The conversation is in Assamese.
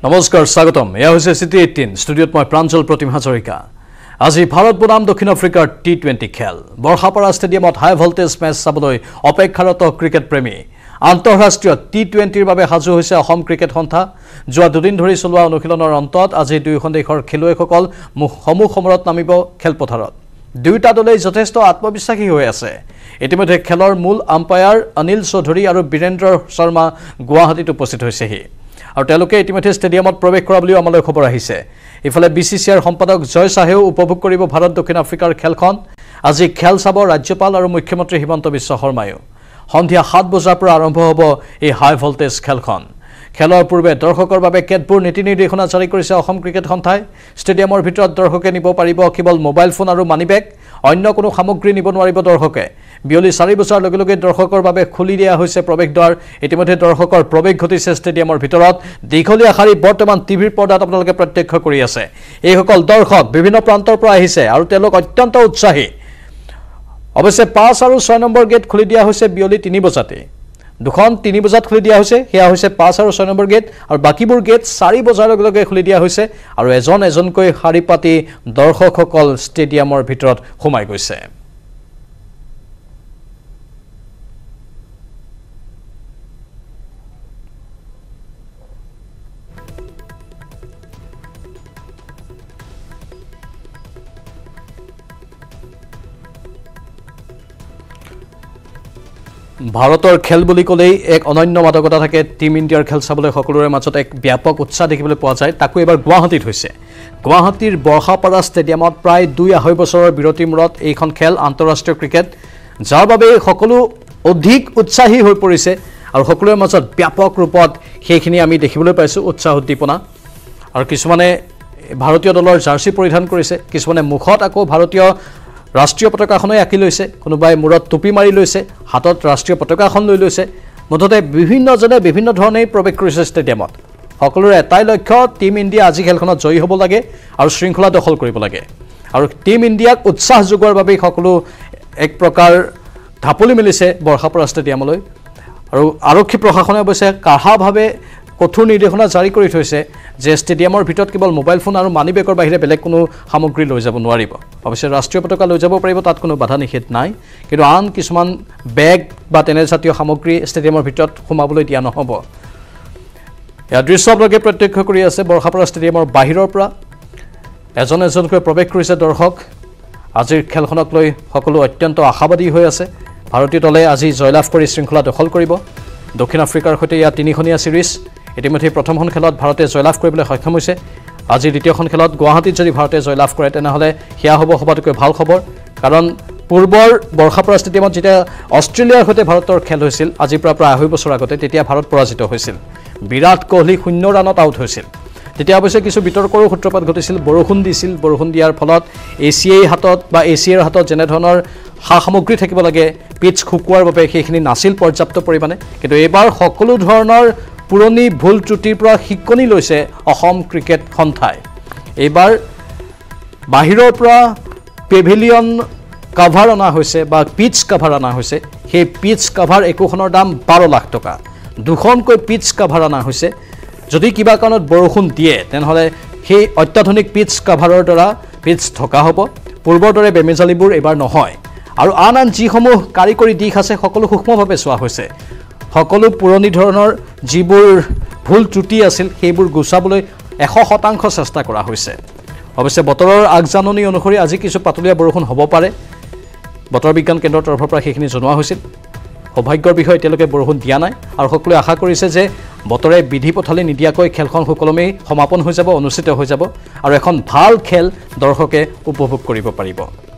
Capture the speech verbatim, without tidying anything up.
নমস্কাৰ স্বাগতম এয়া হৈছে সিটি এইটিন ষ্টুডিঅত মই প্ৰাঞ্জল প্ৰতিমা হাজৰিকা আজি ভাৰত বনাম দক্ষিণ আফ্ৰিকাৰ টি টুৱেণ্টি খেল বৰখাপাৰা ষ্টেডিয়ামত হাই ভল্টেজ মেচ চাবলৈ অপেক্ষাৰত ক্ৰিকেট প্ৰেমী আন্তঃৰাষ্ট্ৰীয় টি টুৱেণ্টিৰ বাবে সাজু হৈছে অসম ক্ৰিকেট সন্থা যোৱা দুদিন ধৰি চলোৱা অনুশীলনৰ অন্তত আজি দুয়োখন দেশৰ খেলুৱৈসকল সমূহ সমৰত নামিব খেলপথাৰত দুয়োটা দলেই যথেষ্ট আত্মবিশ্বাসী হৈ আছে ইতিমধ্যে খেলৰ মূল আম্পায়াৰ অনিল চৌধুৰী আৰু বীৰেন্দ্ৰ শৰ্মা গুৱাহাটীত উপস্থিত হৈছেহি আৰু তেওঁলোকে ইতিমধ্যে ষ্টেডিয়ামত প্ৰৱেশ কৰা বুলি আমালৈ খবৰ আহিছে ইফালে বিসিসিআইৰ সম্পাদক জয় সাহেও উপভোগ কৰিব ভাৰত দক্ষিণ আফ্ৰিকাৰ খেলখন আজি খেল চাব ৰাজ্যপাল আৰু মুখ্যমন্ত্ৰী হিমন্ত বিশ্ব শৰ্মায়ো সন্ধিয়া সাত বজাৰ পৰা আৰম্ভ হ'ব এই হাই ভল্টেজ খেলখন খেলৰ পূৰ্বে দৰ্শকৰ বাবে কেতবোৰ নীতি নিৰ্দেশনা জাৰি কৰিছে অসম ক্ৰিকেট সন্থাই ষ্টেডিয়ামৰ ভিতৰত দৰ্শকে নিব পাৰিব কেৱল মোবাইল ফোন আৰু মানি বেগ অন্য কোনো সামগ্ৰী নিব নোৱাৰিব দৰ্শকে বিয়লি চাৰি বছৰ লগে লগে দৰ্শকৰ বাবে খুলি দিয়া হৈছে প্ৰৱেশদ্বাৰ ইতিমধ্যে দৰ্শকৰ প্ৰৱেশ ঘটিছে ষ্টেডিয়ামৰ ভিতৰত দীঘলীয়া শাৰী বৰ্তমান টিভিৰ পৰ্দাত আপোনালোকে প্ৰত্যক্ষ কৰি আছে এইসকল দৰ্শক বিভিন্ন প্ৰান্তৰ পৰা আহিছে আৰু তেওঁলোক অত্যন্ত উৎসাহী অৱশ্যে পাঁচ আৰু ছয় নম্বৰ গেট খুলি দিয়া হৈছে বিয়লি তিনি বজাতে দুখন তিনি বজাত খুলি দিয়া হৈছে হেয়া হৈছে পাঁচ আৰু ছয় নম্বৰ গেট আৰু বাকিবোৰ গেট চাৰি বজাৰ লগে লগে খুলি দিয়া হৈছে আৰু এজন এজনকৈ শাৰী পাতি দৰ্শকসকল ষ্টেডিয়ামৰ ভিতৰত সোমাই গৈছে ভাৰতৰ খেল বুলি ক'লেই এক অনন্য মাদকতা থাকে টিম ইণ্ডিয়াৰ খেল চাবলৈ সকলোৰে মাজত এক ব্যাপক উৎসাহ দেখিবলৈ পোৱা যায় তাকো এবাৰ গুৱাহাটীত হৈছে গুৱাহাটীৰ বৰখাপাৰা ষ্টেডিয়ামত প্ৰায় দুই আঢ়ৈ বছৰৰ বিৰতিৰ মূৰত এইখন খেল আন্তঃৰাষ্ট্ৰীয় ক্ৰিকেট যাৰ বাবে সকলো অধিক উৎসাহী হৈ পৰিছে আৰু সকলোৰে মাজত ব্যাপক ৰূপত সেইখিনি আমি দেখিবলৈ পাইছোঁ উৎসাহ উদ্দীপনা আৰু কিছুমানে ভাৰতীয় দলৰ জাৰ্চি পৰিধান কৰিছে কিছুমানে মুখত আকৌ ভাৰতীয় ৰাষ্ট্ৰীয় পতাকাখনই আঁকি লৈছে কোনোবাই মূৰত টুপি মাৰি লৈছে হাতত ৰাষ্ট্ৰীয় পতাকাখন লৈ লৈছে মুঠতে বিভিন্নজনে বিভিন্ন ধৰণে প্ৰৱেশ কৰিছে ষ্টেডিয়ামত সকলোৰে এটাই লক্ষ্য টিম ইণ্ডিয়া আজি খেলখনত জয়ী হ'ব লাগে আৰু শৃংখলা দখল কৰিব লাগে আৰু টিম ইণ্ডিয়াক উৎসাহ যোগোৱাৰ বাবে সকলো এক প্ৰকাৰ ঢাপলি মেলিছে বৰখাপাৰা ষ্টেডিয়ামলৈ আৰু আৰক্ষী প্ৰশাসনে অৱশ্যে কাঢ়াভাৱে কঠোৰ নিৰ্দেশনা জাৰি কৰি থৈছে যে ষ্টেডিয়ামৰ ভিতৰত কেৱল মোবাইল ফোন আৰু মানি বেগৰ বাহিৰে বেলেগ কোনো সামগ্ৰী লৈ যাব নোৱাৰিব অৱশ্যে ৰাষ্ট্ৰীয় পতাকা লৈ যাব পাৰিব তাত কোনো বাধা নিষেধ নাই কিন্তু আন কিছুমান বেগ বা তেনেজাতীয় সামগ্ৰী ষ্টেডিয়ামৰ ভিতৰত সোমাবলৈ দিয়া নহ'ব ইয়াৰ দৃশ্য আপোনালোকে প্ৰত্যক্ষ কৰি আছে বৰখাপাৰা ষ্টেডিয়ামৰ বাহিৰৰ পৰা এজন এজনকৈ প্ৰৱেশ কৰিছে দৰ্শক আজিৰ খেলখনক লৈ সকলো অত্যন্ত আশাবাদী হৈ আছে ভাৰতীয় দলে আজি জয়লাভ কৰি শৃংখলা দখল কৰিব দক্ষিণ আফ্ৰিকাৰ সৈতে ইয়াৰ তিনিখনীয়া সিৰিজ ইতিমধ্যে প্ৰথমখন খেলত ভাৰতে জয়লাভ কৰিবলৈ সক্ষম হৈছে আজি দ্বিতীয়খন খেলত গুৱাহাটীত যদি ভাৰতে জয়লাভ কৰে তেনেহ'লে সেয়া হ'ব সবাতোকৈ ভাল খবৰ কাৰণ পূৰ্বৰ বৰখাপাৰা ষ্টেডিয়ামত যেতিয়া অষ্ট্ৰেলিয়াৰ সৈতে ভাৰতৰ খেল হৈছিল আজিৰ পৰা প্ৰায় আঢ়ৈ বছৰ আগতে তেতিয়া ভাৰত পৰাজিত হৈছিল বিৰাট কোহলি শূন্য ৰানত আউট হৈছিল তেতিয়া অৱশ্যে কিছু বিতৰ্কৰো সূত্ৰপাত ঘটিছিল বৰষুণ দিছিল বৰষুণ দিয়াৰ ফলত এছিয়াৰ হাতত বা এছিয়াৰ হাতত যেনেধৰণৰ সা সামগ্ৰী থাকিব লাগে পিচ শুকুৱাৰ বাবে সেইখিনি নাছিল পৰ্যাপ্ত পৰিমাণে কিন্তু এইবাৰ সকলো ধৰণৰ পুৰণি ভুল ত্ৰুটিৰ পৰা শিকনি লৈছে অসম ক্ৰিকেট সন্থাই এইবাৰ বাহিৰৰ পৰা পেভিলিয়ন কাভাৰ অনা হৈছে বা পিচ কাভাৰ অনা হৈছে সেই পিচ কাভাৰ একোখনৰ দাম বাৰ লাখ টকা দুখনকৈ পিচ কাভাৰ অনা হৈছে যদি কিবা কাৰণত বৰষুণ দিয়ে তেনেহ'লে সেই অত্যাধুনিক পিচ কাভাৰৰ দ্বাৰা পিচ ঢকা হ'ব পূৰ্বৰ দৰে বেমেজালিবোৰ এইবাৰ নহয় আৰু আন আন যিসমূহ কাৰিকৰী দিশ আছে সকলো সূক্ষ্মভাৱে চোৱা হৈছে সকলো পুৰণি ধৰণৰ যিবোৰ ভুল ত্ৰুটি আছিল সেইবোৰ গুচাবলৈ এশ শতাংশ চেষ্টা কৰা হৈছে অৱশ্যে বতৰৰ আগজাননী অনুসৰি আজি কিছু পাতলীয়া বৰষুণ হ'ব পাৰে বতৰ বিজ্ঞান কেন্দ্ৰৰ তৰফৰ পৰা সেইখিনি জনোৱা হৈছিল সৌভাগ্যৰ বিষয়ে এতিয়ালৈকে বৰষুণ দিয়া নাই আৰু সকলোৱে আশা কৰিছে যে বতৰে বিধি পথালি নিদিয়াকৈ খেলখন সুকলমেই সমাপন হৈ যাব অনুষ্ঠিত হৈ যাব আৰু এখন ভাল খেল দৰ্শকে উপভোগ কৰিব পাৰিব